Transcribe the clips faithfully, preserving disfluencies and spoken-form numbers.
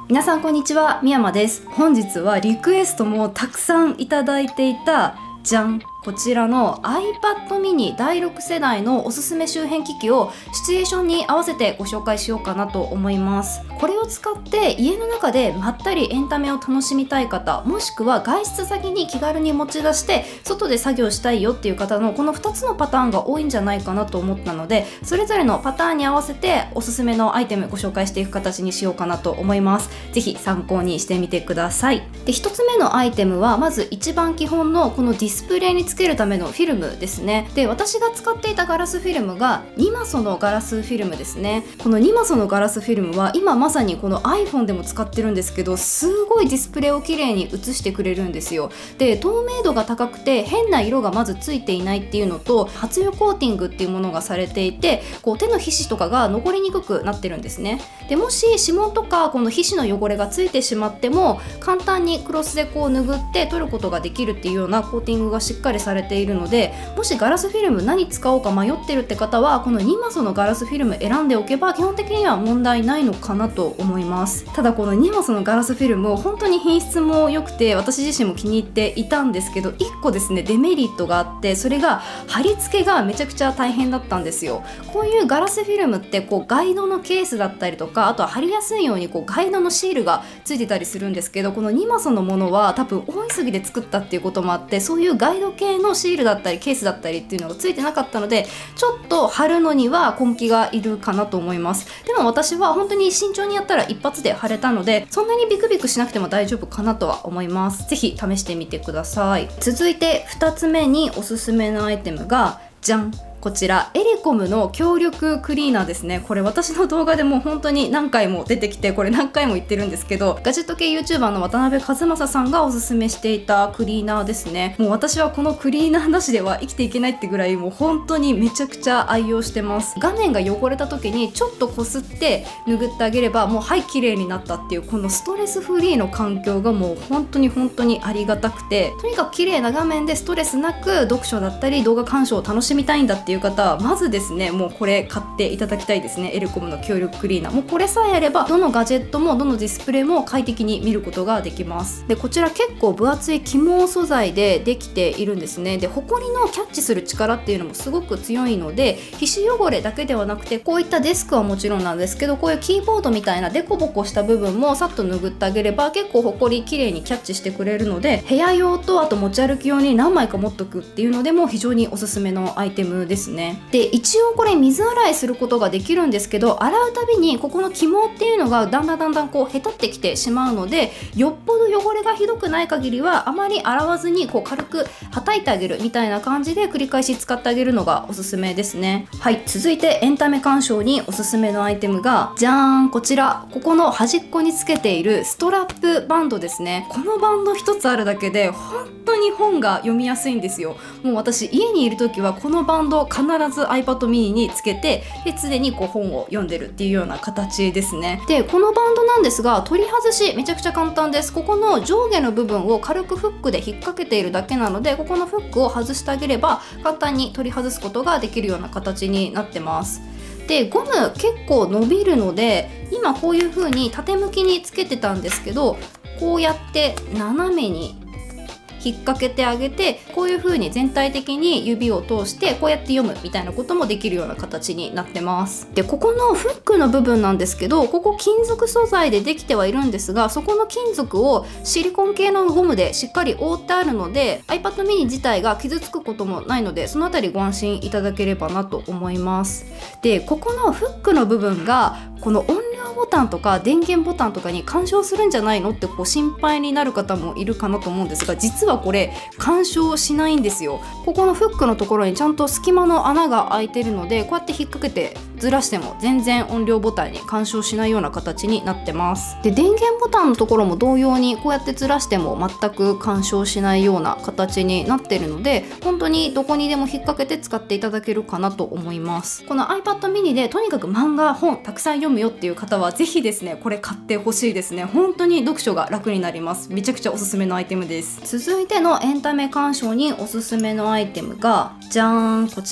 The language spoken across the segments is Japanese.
皆さんこんにちは、みやまです。本日はリクエストもたくさんいただいていたじゃん、こちらの iPad mini だいろく世代のおすすめ周辺機器をシチュエーションに合わせてご紹介しようかなと思います。これを使って家の中でまったりエンタメを楽しみたい方、もしくは外出先に気軽に持ち出して外で作業したいよっていう方のこのふたつのパターンが多いんじゃないかなと思ったので、それぞれのパターンに合わせておすすめのアイテムご紹介していく形にしようかなと思います。ぜひ参考にしてみてください。で、ひとつめのアイテムはまず一番基本のこのディスプレイにつけるためのフィルムですね。で、私が使っていたガラスフィルムがにマソのガラスフィルムですね。このにマソのガラスフィルムは今まさにこの iPhone でも使ってるんですけど、すごいディスプレイを綺麗に映してくれるんですよ。で、透明度が高くて変な色がまずついていないっていうのと、発油コーティングっていうものがされていて、こう手の皮脂とかが残りにくくなってるんですね。で、もし指紋とかこの皮脂の汚れがついてしまっても簡単にクロスでこう拭って取ることができるっていうようなコーティングがしっかりされているので、もしガラスフィルム何使おうか迷ってるって方はこのにマソのガラスフィルム選んでおけば基本的には問題ないのかなと思います。ただこのにマソのガラスフィルム本当に品質も良くて私自身も気に入っていたんですけど、いっこですねデメリットがあって、それが貼り付けがめちゃくちゃ大変だったんですよ。こういうガラスフィルムってこうガイドのケースだったりとか、あとは貼りやすいようにこうガイドのシールがついてたりするんですけど、このにマソのものは多分大急ぎで作ったっていうこともあって、そういうガイド系のシールだったりケースだったりっていうのがついてなかったので、ちょっと貼るのには根気がいるかなと思います。でも私は本当に慎重にやったら一発で貼れたので、そんなにビクビクしなくても大丈夫かなとは思います。ぜひ試してみてください。続いてふたつめにおすすめのアイテムがじゃん、こちらエレコムの強力クリーナーですね。これ私の動画でも本当に何回も出てきて、これ何回も言ってるんですけど、ガジェット系 YouTuber の渡辺和正さんがおすすめしていたクリーナーですね。もう私はこのクリーナーなしでは生きていけないってぐらい、もう本当にめちゃくちゃ愛用してます。画面が汚れた時にちょっとこすって拭ってあげればもうはい綺麗になったっていう、このストレスフリーの環境がもう本当に本当にありがたくて、とにかく綺麗な画面でストレスなく読書だったり動画鑑賞を楽しみたいんだっていう方はまずですね、もうこれ買っていただきたいですね。エレコムの強力クリーナー、もうこれさえあればどのガジェットもどのディスプレイも快適に見ることができます。で、こちら結構分厚い起毛素材でできているんですね。で、ホコリのキャッチする力っていうのもすごく強いので、皮脂汚れだけではなくて、こういったデスクはもちろんなんですけど、こういうキーボードみたいなデコボコした部分もさっと拭ってあげれば結構ホコリ綺麗にキャッチしてくれるので、部屋用とあと持ち歩き用に何枚か持っとくっていうのでも非常におすすめのアイテムですね。で、一応これ水洗いすることができるんですけど、洗うたびにここの起毛っていうのがだんだんだんだんこうへたってきてしまうので、よっぽど汚れがひどくない限りはあまり洗わずにこう軽くはたいてあげるみたいな感じで繰り返し使ってあげるのがおすすめですね。はい、続いてエンタメ鑑賞におすすめのアイテムがじゃーん、こちらここの端っこにつけているストラップバンドですね。このバンド一つあるだけで本当に本が読みやすいんですよ。もう私家にいる時はこのバンド必ず iPad mini につけて、で常にこう本を読んでるっていうような形ですね。で、このバンドなんですが取り外しめちゃくちゃ簡単です。ここの上下の部分を軽くフックで引っ掛けているだけなので、ここのフックを外してあげれば簡単に取り外すことができるような形になってます。で、ゴム結構伸びるので、今こういう風に縦向きにつけてたんですけど、こうやって斜めに引っ掛けてあげて、こういう風に全体的に指を通してこうやって読むみたいなこともできるような形になってます。で、ここのフックの部分なんですけど、ここ金属素材でできてはいるんですが、そこの金属をシリコン系のゴムでしっかり覆ってあるので iPad mini 自体が傷つくこともないので、そのあたりご安心いただければなと思います。で、ここのフックの部分がこの音量ボタンとか電源ボタンとかに干渉するんじゃないのってこう心配になる方もいるかなと思うんですが、実はこれ干渉しないんですよ。ここのフックのところにちゃんと隙間の穴が開いてるので、こうやって引っ掛けてずらしても全然音量ボタンに干渉しないような形になってます。で、電源ボタンのところも同様にこうやってずらしても全く干渉しないような形になってるので、本当にどこにでも引っ掛けて使っていただけるかなと思います。この iPad mini でとにかく漫画本たくさん読むよっていう方はぜひですねこれ買ってほしいですね。本当に読書が楽になります。めちゃくちゃおすすめのアイテムです。続いてのエンタメ鑑賞におすすめのアイテムがじゃーん、こちら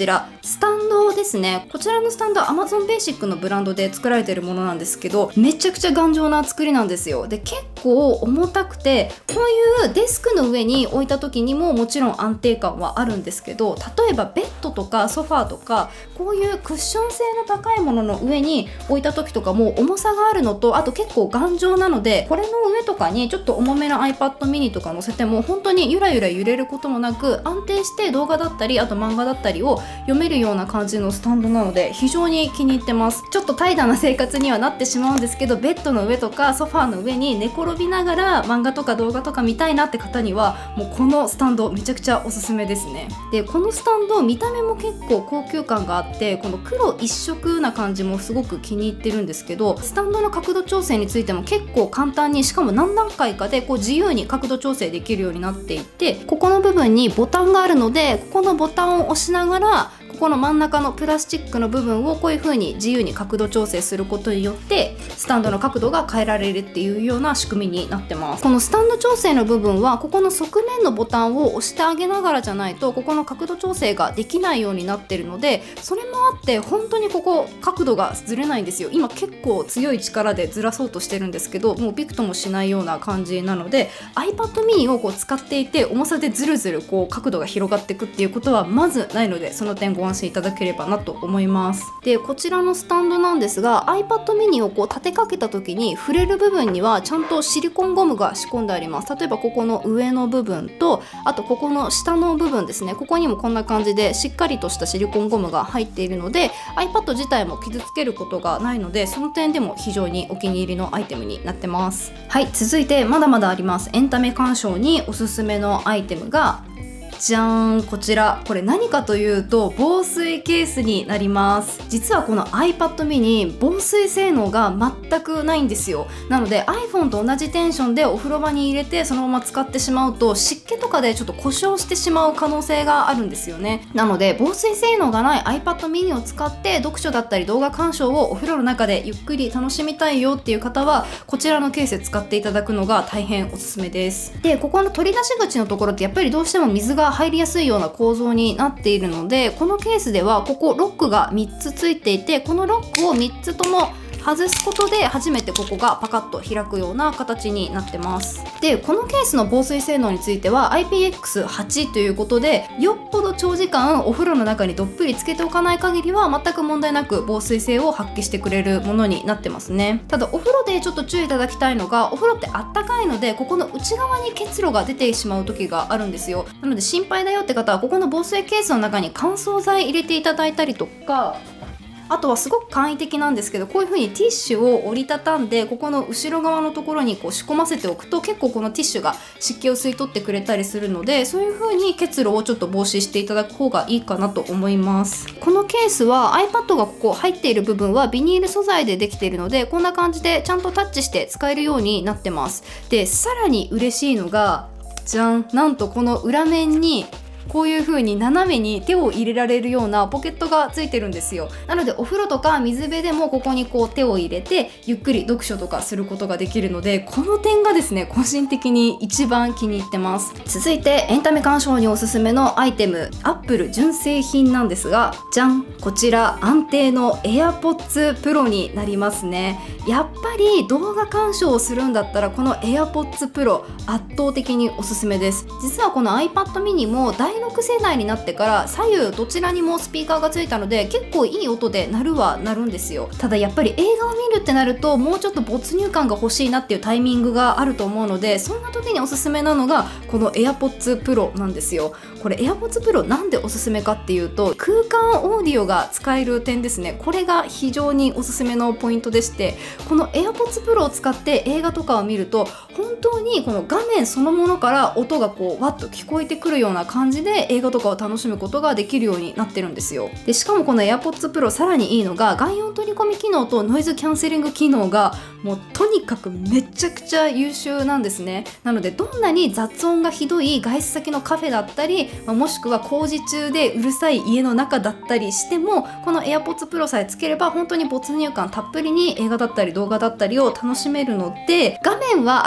スタンドですね。こちらのスタンドは Amazon Basic のブランドで作られているものなんですけど、めちゃくちゃ頑丈な作りなんですよ。で、結構重たくて、こういうデスクの上に置いた時にももちろん安定感はあるんですけど、例えばベッドとかソファーとかこういうクッション性の高いものの上に置いた時とかも重さがあるのと、あと結構頑丈なので、これの上とかにちょっと重めの iPad mini とか乗せても本当にゆらゆら揺れることもなく、安定して動画だったりあと漫画だったりを読めるような感じのスタンドなので非常に気に入ってます。ちょっと怠惰な生活にはなってしまうんですけど、ベッドの上とかソファーの上に寝転びながら漫画とか動画とか見たいなって方にはもうこのスタンドめちゃくちゃおすすめですね。で、このスタンド見た目も結構高級感があって、この黒一色な感じもすごく気に入ってるんですけど、スタンドの角度調整についても結構簡単に、しかも何段階かでこう自由に角度調整できるようになっていて、ここの部分にボタンがあるので、ここのボタンを押しながらここの真ん中のプラスチックの部分をこういう風に自由に角度調整することによってスタンドの角度が変えられるっていうような仕組みになってます。このスタンド調整の部分はここの側面のボタンを押してあげながらじゃないとここの角度調整ができないようになってるので、それもあって本当にここ角度がずれないんですよ。今結構強い力でずらそうとしてるんですけど、もうビクともしないような感じなので iPad mini をこう使っていて重さでずるずるこう角度が広がっていくっていうことはまずないので、その点ご安心いただければなと思います。で、こちらのスタンドなんですが iPad mini をこう立てかけた時に触れる部分にはちゃんとシリコンゴムが仕込んであります。例えばここの上の部分と、あとここの下の部分ですね、ここにもこんな感じでしっかりとしたシリコンゴムが入っているので iPad 自体も傷つけることがないので、その点でも非常にお気に入りのアイテムになってます。はい、続いてまだまだあります。エンタメ鑑賞におすすめのアイテムがじゃーん、こちら。これ何かというと防水ケースになります。実はこの iPad mini 防水性能が全くないんですよ。なので iPhone と同じテンションでお風呂場に入れてそのまま使ってしまうと湿気とかでちょっと故障してしまう可能性があるんですよね。なので防水性能がない iPad mini を使って読書だったり動画鑑賞をお風呂の中でゆっくり楽しみたいよっていう方はこちらのケース使っていただくのが大変おすすめです。で、ここの取り出し口のところってやっぱりどうしても水が入りやすいような構造になっているので、このケースではここロックがみっつついていて、このロックをみっつとも外すことで初めてここがパカッと開くような形になってます。で、このケースの防水性能については アイピーエックスはち ということで、よっぽど長時間お風呂の中にどっぷりつけておかない限りは全く問題なく防水性を発揮してくれるものになってますね。ただお風呂でちょっと注意いただきたいのが、お風呂ってあったかいのでここの内側に結露が出てしまう時があるんですよ。なので心配だよって方はここの防水ケースの中に乾燥剤入れていただいたりとか、あとはすごく簡易的なんですけど、こういう風にティッシュを折りたたんでここの後ろ側のところにこう仕込ませておくと結構このティッシュが湿気を吸い取ってくれたりするので、そういう風に結露をちょっと防止していただく方がいいかなと思います。このケースは iPad がここ入っている部分はビニール素材でできているので、こんな感じでちゃんとタッチして使えるようになってます。で、さらに嬉しいのがじゃん、なんとこの裏面にこういう風に斜めに手を入れられるようなポケットがついてるんですよ。なのでお風呂とか水辺でもここにこう手を入れてゆっくり読書とかすることができるので、この点がですね個人的に一番気に入ってます。続いてエンタメ鑑賞におすすめのアイテム、Apple 純正品なんですが、じゃん、こちら安定の AirPods Pro になりますね。やっぱり動画鑑賞をするんだったらこの AirPods Pro 圧倒的におすすめです。実はこの iPad mini もだいろく世代になってから左右どちらにもスピーカーがついたので結構いい音で鳴るは鳴るんですよ。ただやっぱり映画を見るってなるともうちょっと没入感が欲しいなっていうタイミングがあると思うので、そんな時におすすめなのがこの AirPods Pro なんですよ。これ AirPods Pro なんでおすすめかっていうと、空間オーディオが使える点ですね。これが非常におすすめのポイントでして、この AirPods Pro を使って映画とかを見ると本当にこの画面そのものから音がこうわっと聞こえてくるような感じで映画とかを楽しむことができるようになってるんですよ。でしかもこの AirPods Pro さらにいいのが外音取り込み機能とノイズキャンセリング機能がもうとにかくめちゃくちゃ優秀なんですね。なのでどんなに雑音がひどい外出先のカフェだったり、まあ、もしくは工事中でうるさい家の中だったりしてもこの AirPods Pro さえつければ本当に没入感たっぷりに映画だったり動画だったりを楽しめるので、画面はある程度小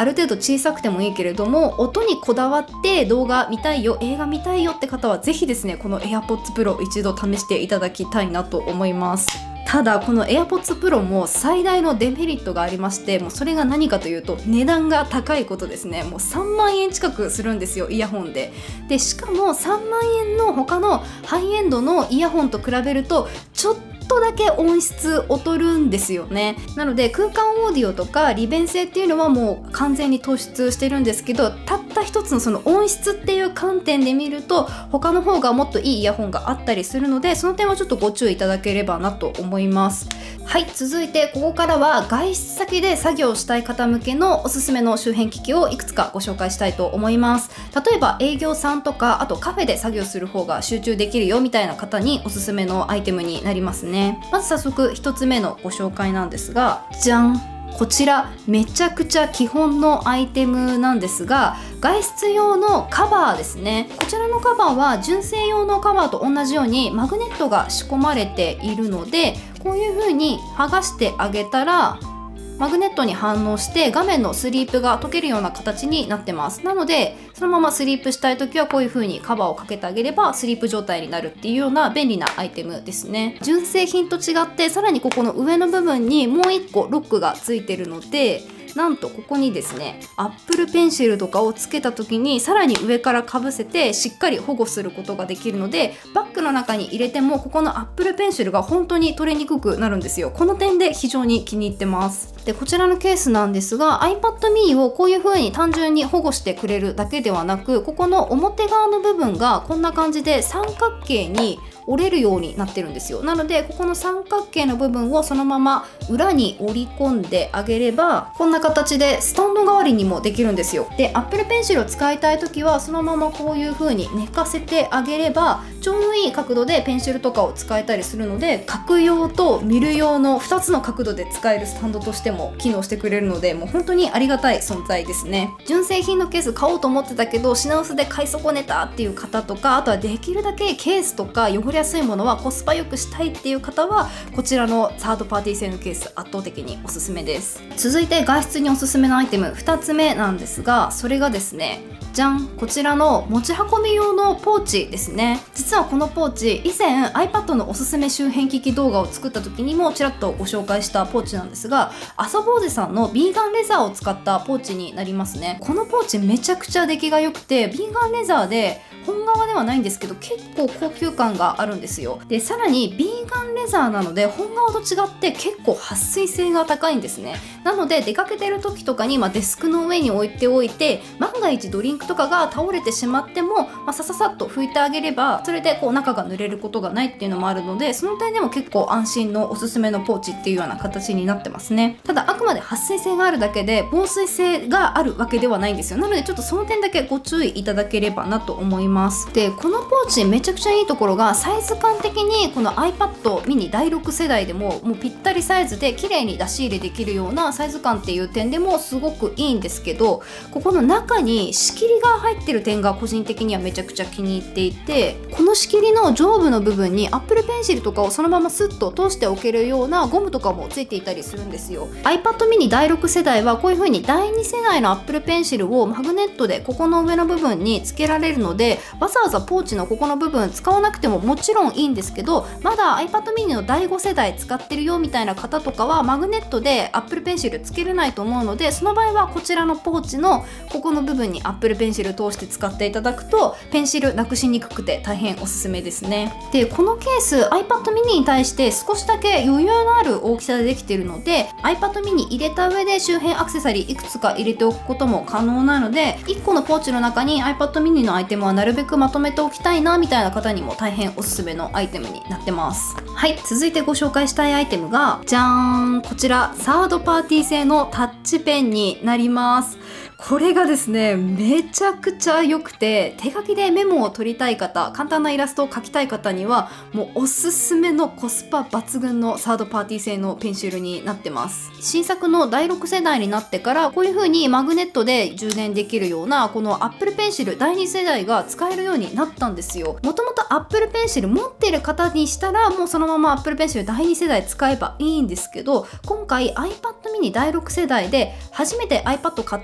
小さくてもいいけれども音にこだわって動画見たいよ、映画見たいよって方はぜひですねこの AirPods Pro 一度試していただきたいなと思います。ただこの AirPods Pro も最大のデメリットがありまして、もうそれが何かというと値段が高いことですね。もうさんまんえん近くするんですよ、イヤホンで。でしかもさんまんえんの他のハイエンドのイヤホンと比べるとちょっとちょっとだけ音質劣るんですよね。なので空間オーディオとか利便性っていうのはもう完全に突出してるんですけど、たった一つのその音質っていう観点で見ると他の方がもっといいイヤホンがあったりするので、その点はちょっとご注意いただければなと思います。はい、続いてここからは外出先で作業したい方向けのおすすめの周辺機器をいくつかご紹介したいと思います。例えば営業さんとか、あとカフェで作業する方が集中できるよみたいな方におすすめのアイテムになりますね。まず早速ひとつめのご紹介なんですが、じゃん、こちらめちゃくちゃ基本のアイテムなんですが、外出用のカバーですね。こちらのカバーは純正用のカバーと同じようにマグネットが仕込まれているので、こういう風に剥がしてあげたらマグネットに反応して画面のスリープが解けるような形になってます。なのでそのままスリープしたい時はこういう風にカバーをかけてあげればスリープ状態になるっていうような便利なアイテムですね。純正品と違ってさらにここの上の部分にもういっこロックがついてるので、なんとここにですね Apple Pencil とかをつけた時にさらに上からかぶせてしっかり保護することができるので、バッグの中に入れてもここの Apple Pencil が本当に取れにくくなるんですよ。この点で非常に気に入ってます。でこちらのケースなんですが iPad mini をこういう風に単純に保護してくれるだけではなく、ここの表側の部分がこんな感じで三角形に折れるようになってるんですよ。なのでここの三角形の部分をそのまま裏に折り込んであげればこんな形でスタンド代わりにもできるんですよ。で Apple Pencil を使いたい時はそのままこういう風に寝かせてあげればちょうどいい角度でペンシルとかを使えたりするので、書く用と見る用のふたつの角度で使えるスタンドとしても機能してくれるので、もう本当にありがたい存在ですね。純正品のケース買おうと思ってたけど品薄で買い損ねたっていう方とか、あとはできるだけケースとか汚れやすいものはコスパよくしたいっていう方はこちらのサードパーティー製のケース圧倒的におすすめです。続いて外出におすすめのアイテムふたつめなんですが、それがですねじゃん、こちらの持ち運び用のポーチですね。実はこのポーチ以前 iPad のおすすめ周辺機器動画を作った時にもちらっとご紹介したポーチなんですが、アソボーゼさんのビーガンレザーを使ったポーチになりますね。このポーチめちゃくちゃ出来が良くて、ビーガンレザーで本革ではないんですけど結構高級感があるんですよ。でさらにビーガンレザーなので本革と違って結構撥水性が高いんですね。なので出かけてる時とかに、まあ、デスクの上に置いておいて万が一ドリンクとかが倒れてしまっても、まあ、さささっと拭いてあげればそれでこう中が濡れることがないっていうのもあるので、その点でも結構安心のおすすめのポーチっていうような形になってますね。ただあくまで撥水性があるだけで防水性があるわけではないんですよ。なのでちょっとその点だけご注意いただければなと思います。でこのポーチめちゃくちゃいいところがサイズ感的にこの iPad mini だいろく世代でももうぴったりサイズで綺麗に出し入れできるようなサイズ感っていう点でもすごくいいんですけど、ここの中に仕切りが入ってる点が個人的にはめちゃくちゃ気に入っていて、この仕切りの上部の部分に Apple Pencil とかをそのままスッと通しておけるようなゴムとかもついていたりするんですよ。 iPad mini だいろく世代はこういう風にだいに世代の Apple Pencil をマグネットでここの上の部分につけられるので、わざわざポーチのここの部分使わなくてももちろんいいんですけど、まだ iPad mini のだいご世代使ってるよみたいな方とかはマグネットで Apple Pencil つけれないと思うので、その場合はこちらのポーチのここの部分に Apple Pencil 通して使っていただくとペンシルなくしにくくて大変おすすめですね。でこのケース iPad mini に対して少しだけ余裕のある大きさでできているので iPad mini 入れた上で周辺アクセサリーいくつか入れておくことも可能なので、いっこのポーチの中に iPad mini のアイテムはなるべくまとめておきたいなみたいな方にも大変おすすめのアイテムになってます。はい、続いてご紹介したいアイテムがじゃーん、こちらサードパーティー製のタッチペンになります。これがですねめちゃくちゃ良くて、手書きでメモを取りたい方、簡単なイラストを描きたい方にはもうおすすめのコスパ抜群のサードパーティー製のペンシルになってます。新作のだいろく世代になってからこういう風にマグネットで充電できるようなこの Apple Pencil だいに世代が使えるようになったんですよ。もともと Apple Pencil 持ってる方にしたらもうそのまま Apple Pencil だいに世代使えばいいんですけど、今回 iPad mini だいろく世代で初めて iPad 買ったよって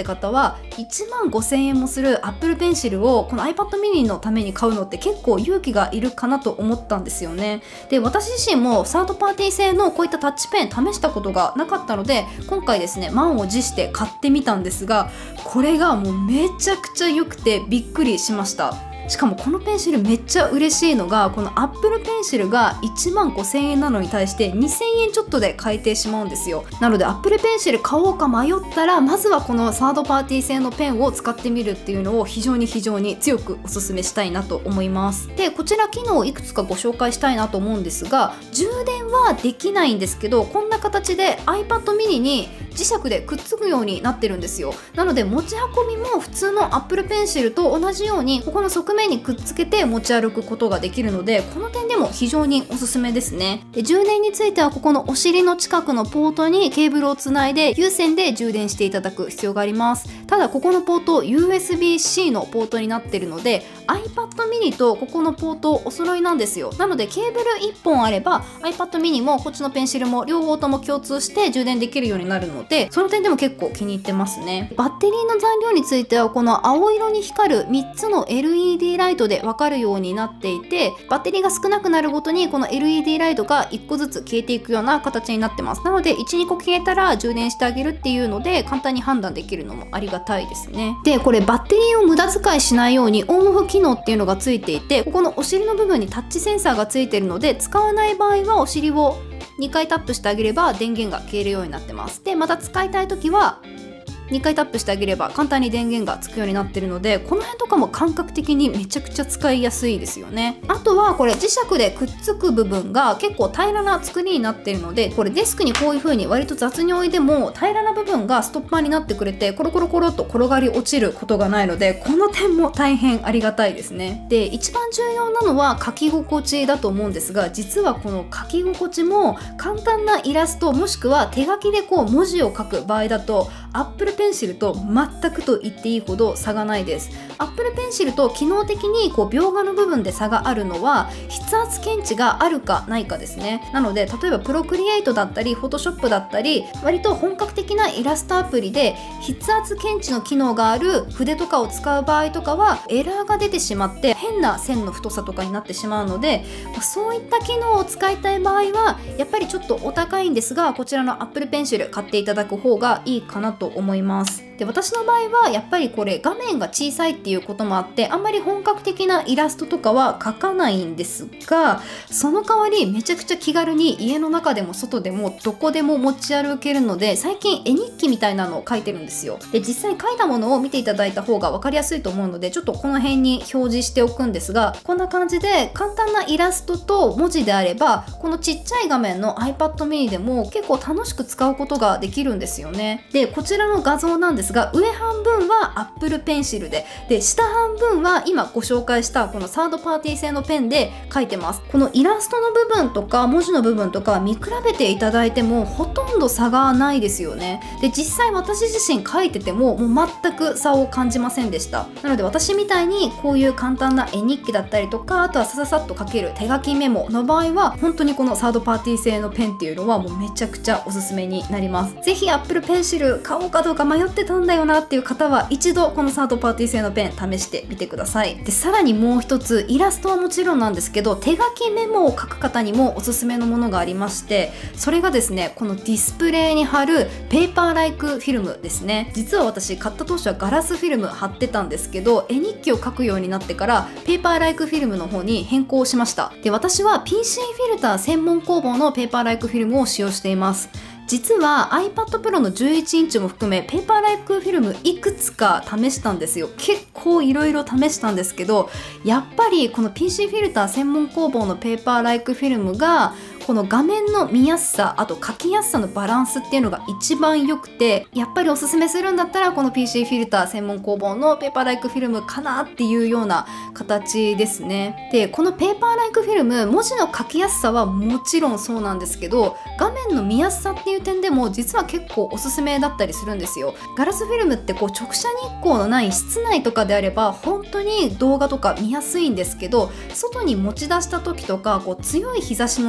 方はいちまんごせんえんもする Apple Pencil をこの iPad mini のために買うのって結構勇気がいるかなと思ったんですよね。で、私自身もサードパーティー製のこういったタッチペン試したことがなかったので、今回ですね満を持して買ってみたんですが、これがもうめちゃくちゃ良くてびっくりしました。しかもこのペンシルめっちゃ嬉しいのが、この Apple Pencil がいちまんごせんえんなのに対してにせんえんちょっとで買えてしまうんですよ。なので Apple Pencil 買おうか迷ったら、まずはこのサードパーティー製のペンを使ってみるっていうのを非常に非常に強くおすすめしたいなと思います。で、こちら機能をいくつかご紹介したいなと思うんですが、充電はできないんですけど、こんな形で iPad mini に磁石でくっつくようになってるんですよ。なので持ち運びも普通の Apple Pencil と同じようにここの側面にくっつけて持ち歩くことができるので、この点でも非常におすすめですね。で、充電についてはここのお尻の近くのポートにケーブルをつないで有線で充電していただく必要があります。ただここのポート ユーエスビーシー のポートになってるので iPad mini とここのポートお揃いなんですよ。なのでケーブルいっぽんあれば iPad mini もこっちのペンシルも両方とも共通して充電できるようになるので、その点でも結構気に入ってますね。バッテリーの残量についてはこの青色に光るみっつの エルイーディー ライトで分かるようになっていて、バッテリーが少なくなるごとにこの エルイーディー ライトがいっこずつ消えていくような形になってます。なのでいち、にこ消えたら充電してあげるっていうので簡単に判断できるのもありがたいですね。で、これバッテリーを無駄遣いしないようにオンオフ機能っていうのがついていて、ここのお尻の部分にタッチセンサーがついているので、使わない場合はお尻をにかいタップしてあげれば電源が消えるようになってます。で、また使いたい時はにかいタップしてあげれば簡単に電源がつくようになってるので、この辺とかも感覚的にめちゃくちゃ使いやすいですよね。あとはこれ磁石でくっつく部分が結構平らな作りになってるので、これデスクにこういう風に割と雑に置いても平らな部分がストッパーになってくれてコロコロコロっと転がり落ちることがないので、この点も大変ありがたいですね。で、一番重要なのは書き心地だと思うんですが、実はこの書き心地も簡単なイラストもしくは手書きでこう文字を書く場合だとApple Pencil と全くと言っていいほど差がないです。Apple Pencil と機能的にこう描画の部分で差があるのは筆圧検知があるかないかですね。なので例えば Procreate だったり Photoshop だったり割と本格的なイラストアプリで筆圧検知の機能がある筆とかを使う場合とかはエラーが出てしまって変な線の太さとかになってしまうので、そういった機能を使いたい場合はやっぱりちょっとお高いんですが、こちらの Apple Pencil 買っていただく方がいいかなと思います。で、私の場合はやっぱりこれ画面が小さいっていうこともあってあんまり本格的なイラストとかは描かないんですが、その代わりめちゃくちゃ気軽に家の中でも外でもどこでも持ち歩けるので、最近絵日記みたいなのを書いてるんですよ。で、実際書いたものを見ていただいた方が分かりやすいと思うのでちょっとこの辺に表示しておくんですが、こんな感じで簡単なイラストと文字であればこのちっちゃい画面の iPad mini でも結構楽しく使うことができるんですよね。で、こちらの画像なんですが、上半分は Apple Pencil で、で下半分は今ご紹介したこのサードパーティー製のペンで書いてます。このイラストの部分とか文字の部分とか見比べていただいてもほとんど差がないですよね。で、実際私自身書いててももう全く差を感じませんでした。なので私みたいにこういう簡単な絵日記だったりとか、あとはさささっと書ける手書きメモの場合は本当にこのサードパーティー製のペンっていうのはもうめちゃくちゃおすすめになります。ぜひ Apple Pencil 買おうかどうか迷ってたんだよなっていう方は一度このサードパーティー製のペン試してみてください。で、さらにもう一つイラストはもちろんなんですけど手書きメモを書く方にもおすすめのものがありまして、それがですねこのディスプレイに貼るペーパーライクフィルムですね。実は私買った当初はガラスフィルム貼ってたんですけど、絵日記を書くようになってからペーパーライクフィルムの方に変更しました。で、私は ピーシー フィルター専門工房のペーパーライクフィルムを使用しています。実は iPad Pro のじゅういちインチも含めペーパーライクフィルムいくつか試したんですよ。結構いろいろ試したんですけど、やっぱりこの ピーシー フィルター専門工房のペーパーライクフィルムがこの画面の見やすさ、あと書きやすさのバランスっていうのが一番良くて、やっぱりおすすめするんだったらこの ピーシー フィルター専門工房のペーパーライクフィルムかなっていうような形ですね。で、このペーパーライクフィルム文字の書きやすさはもちろんそうなんですけど、画面の見やすさっていう点でも実は結構おすすめだったりするんですよ。ガラスフィルムってこう直射日光のない室内とかであれば本当に動画とか見やすいんですけど、外に持ち出した時とかこう強い日差しの下とかだ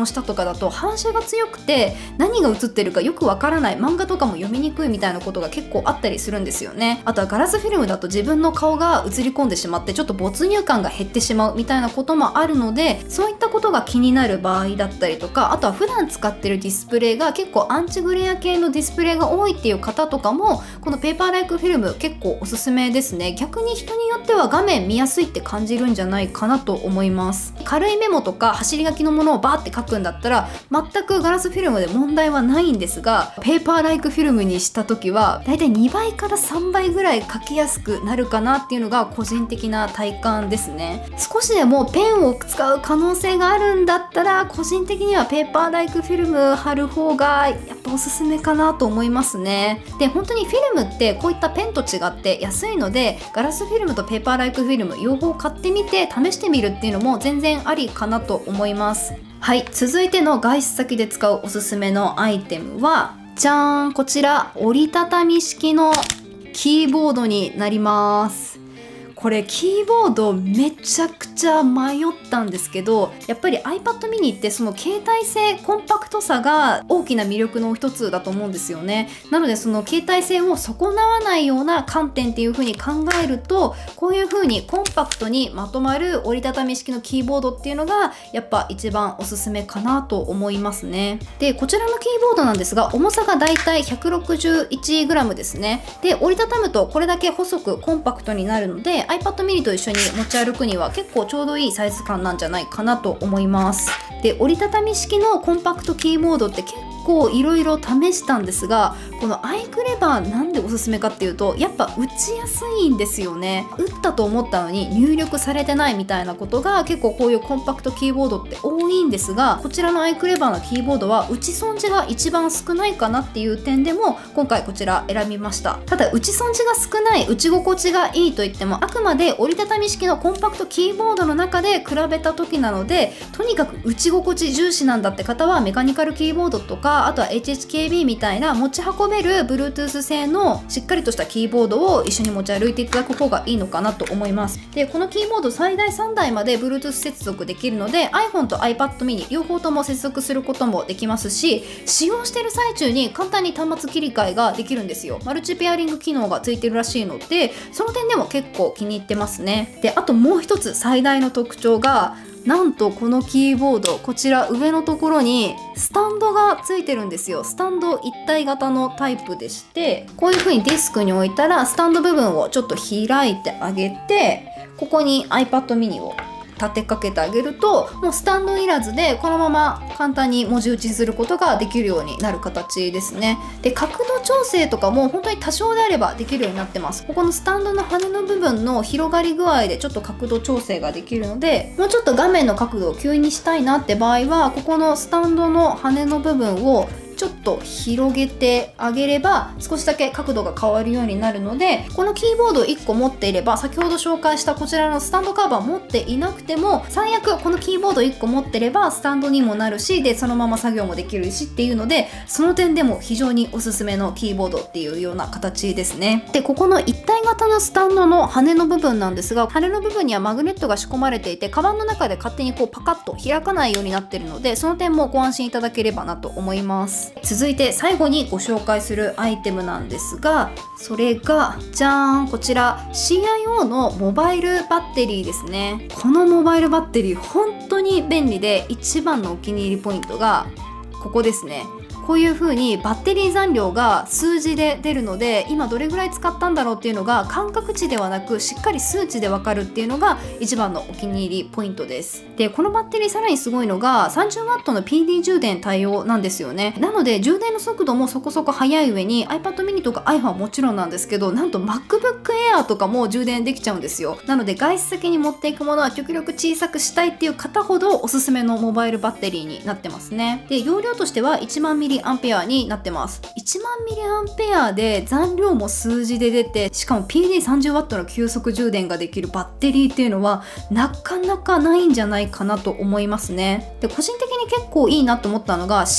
だと反射が強くて何が映ってるかよくわからない、漫画とかも読みにくいみたいなことが結構あったりするんですよね。あとはガラスフィルムだと自分の顔が映り込んでしまってちょっと没入感が減ってしまうみたいなこともあるので、そういったことが気になる場合だったりとか、あとは普段使ってるディスプレイが結構アンチグレア系のディスプレイが多いっていう方とかもこのペーパーライクフィルム結構おすすめですね。逆に人によっては画面見やすいって感じるんじゃないかなと思います。軽いメモとか走り書きのものをバーって書くんだったら全くガラスフィルムで問題はないんですが、ペーパーライクフィルムにした時はだいたいにばいからさんばいぐらい書きやすくなるかなっていうのが個人的な体感ですね。少しでもペンを使う可能性があるんだったら個人的にはペーパーライクフィルム貼る方がやっぱおすすめかなと思いますね。で本当にフィルムってこういったペンと違って安いので、ガラスフィルムとペーパーライクフィルム両方買ってみて試してみるっていうのも全然ありかなと思います。はい、続いての外出先で使うおすすめのアイテムはじゃーん、こちら折りたたみ式のキーボードになります。これキーボードめちゃくちゃ迷ったんですけど、やっぱり iPad mini ってその携帯性コンパクトさが大きな魅力の一つだと思うんですよね。なのでその携帯性を損なわないような観点っていう風に考えると、こういう風にコンパクトにまとまる折りたたみ式のキーボードっていうのがやっぱ一番おすすめかなと思いますね。でこちらのキーボードなんですが、重さがだいたい ひゃくろくじゅういちグラム ですね。で折りたたむとこれだけ細くコンパクトになるのでiPad mini と一緒に持ち歩くには結構ちょうどいいサイズ感なんじゃないかなと思います。で折りたたみ式のコンパクトキーボードって結構いろいろ試したんですが、このアイクレバーなんでおすすめかっていうと、やっぱ打ちやすいんですよね。打ったと思ったのに入力されてないみたいなことが結構こういうコンパクトキーボードって多いんですが、こちらのアイクレバーのキーボードは打ち損じが一番少ないかなっていう点でも今回こちら選びました。ただ打ち損じが少ない、打ち心地がいいといってもあくまで折りたたみ式のコンパクトキーボードの中で比べた時なので、とにかく打ち心地重視なんだって方はメカニカルキーボードとか、あとは エイチエイチケービー みたいな持ち運べる Bluetooth 製のしっかりとしたキーボードを一緒に持ち歩いていただく方がいいのかなと思います。でこのキーボード最大さんだいまで Bluetooth 接続できるので iPhone と iPad mini 両方とも接続することもできますし、使用している最中に簡単に端末切り替えができるんですよ。マルチペアリング機能がついてるらしいので、その点でも結構気に入ってますね。であともう一つ最大の特徴が、なんとこのキーボード、こちら上のところにスタンドがついてるんですよ。スタンド一体型のタイプでして、こういう風にデスクに置いたらスタンド部分をちょっと開いてあげて、ここに iPad mini を立てかけてあげると、もうスタンドいらずでこのまま簡単に文字打ちすることができるようになる形ですね。で角度調整とかも本当に多少であればできるようになってます。ここのスタンドの羽の部分の広がり具合でちょっと角度調整ができるので、もうちょっと画面の角度を急にしたいなって場合は、ここのスタンドの羽の部分をちょっと広げてあげれば少しだけ角度が変わるようになるので、このキーボードをいっこ持っていれば、先ほど紹介したこちらのスタンドカバー持っていなくても最悪このキーボードいっこ持ってればスタンドにもなるし、でそのまま作業もできるしっていうので、その点でも非常におすすめのキーボードっていうような形ですね。でここの一体型のスタンドの羽の部分なんですが、羽の部分にはマグネットが仕込まれていて、カバンの中で勝手にこうパカッと開かないようになっているので、その点もご安心いただければなと思います。続いて最後にご紹介するアイテムなんですが、それがじゃーん、こちら シーアイオー のモバイルバッテリーですね。このモバイルバッテリー本当に便利で、一番のお気に入りポイントがここですね。こういう風にバッテリー残量が数字で出るので、今どれぐらい使ったんだろうっていうのが感覚値ではなくしっかり数値でわかるっていうのが一番のお気に入りポイントです。でこのバッテリーさらにすごいのが さんじゅうワット の ピーディー 充電対応なんですよね。なので充電の速度もそこそこ速い上に iPad mini とか iPhone はもちろんなんですけど、なんと MacBook Air とかも充電できちゃうんですよ。なので外出先に持っていくものは極力小さくしたいっていう方ほどおすすめのモバイルバッテリーになってますね。で容量としてはいちまんミリアンペアになってます。いちまんミリアンペアで残量も数字で出て、しかも ピーディーさんじゅうワット の急速充電ができるバッテリーっていうのはなかなかないんじゃないかなと思いますね。で個人的に結構いいなと思ったのが シーアイ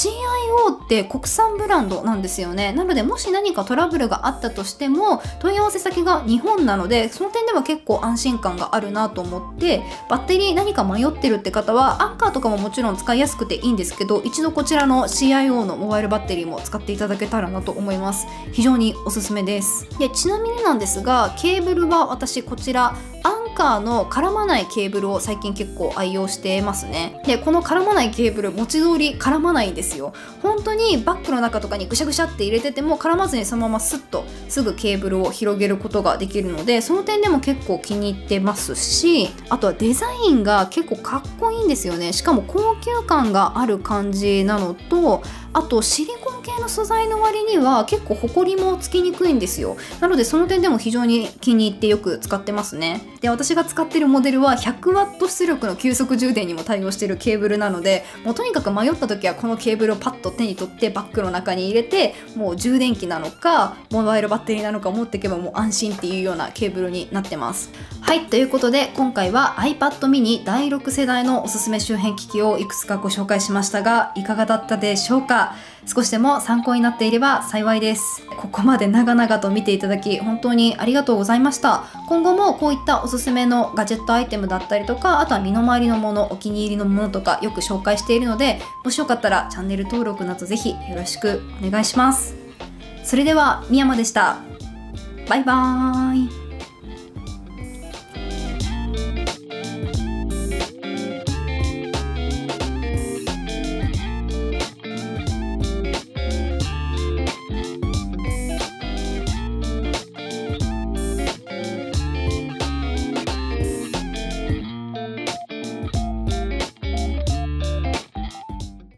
オー って国産ブランドなんですよね。なのでもし何かトラブルがあったとしても問い合わせ先が日本なので、その点では結構安心感があるなと思って、バッテリー何か迷ってるって方はアンカーとかももちろん使いやすくていいんですけど、一度こちらの シーアイオー のモバイルバッテリーも使っていただけたらなと思います。非常におすすめです。でちなみになんですが、ケーブルは私こちらアンカーの絡まないケーブルを最近結構愛用してますね。でこの絡まないケーブル文字通り絡まないんですよ。本当にバッグの中とかにぐしゃぐしゃって入れてても絡まずにそのままスッとすぐケーブルを広げることができるので、その点でも結構気に入ってますし、あとはデザインが結構かっこいいんですよね。しかも高級感がある感じなのと、あとシリコン系の素材の割には結構ホコリもつきにくいんですよ。なのでその点でも非常に気に入ってよく使ってますね。で私が使ってるモデルは ひゃくワット 出力の急速充電にも対応しているケーブルなので、もうとにかく迷った時はこのケーブルをパッと手に取ってバッグの中に入れて、もう充電器なのかモバイルバッテリーなのか持っていけばもう安心っていうようなケーブルになってます。はい、ということで今回は iPad mini だいろく世代のおすすめ周辺機器をいくつかご紹介しましたが、いかがだったでしょうか。少しでも参考になっていれば幸いです。ここまで長々と見ていただき本当にありがとうございました。今後もこういったおすすめのガジェットアイテムだったりとか、あとは身の回りのもの、お気に入りのものとかよく紹介しているので、もしよかったらチャンネル登録などぜひよろしくお願いします。それではみやまでした。バイバーイ。